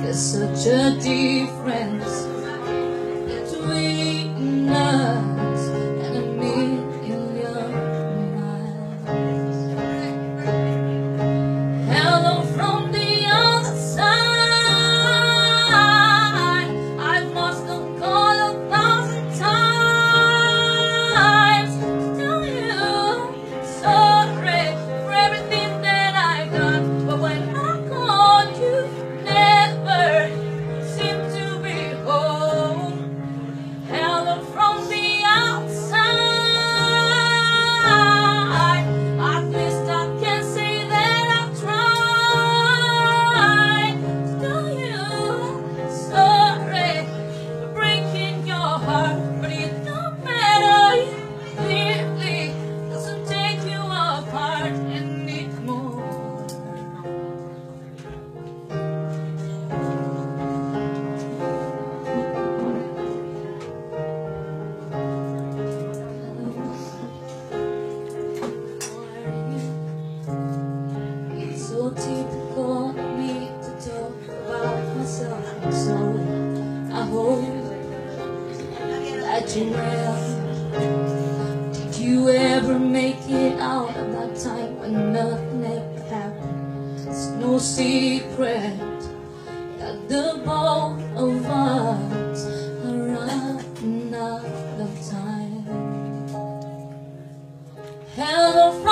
There's such a difference between us and a million miles. Hello from the other side. I must have called 1,000 times to tell you sorry for everything that I've done, but when I called you, never seemed to be home. Hello from the outside. At least I can say that I've tried to tell you sorry for breaking your heart, but it don't matter. It clearly doesn't take you apart anymore. It's so typical of me to talk about myself, so I hope that you will. Did you ever make it out of that time when nothing ever happened? It's no secret that the both of us are running out of time. Hello.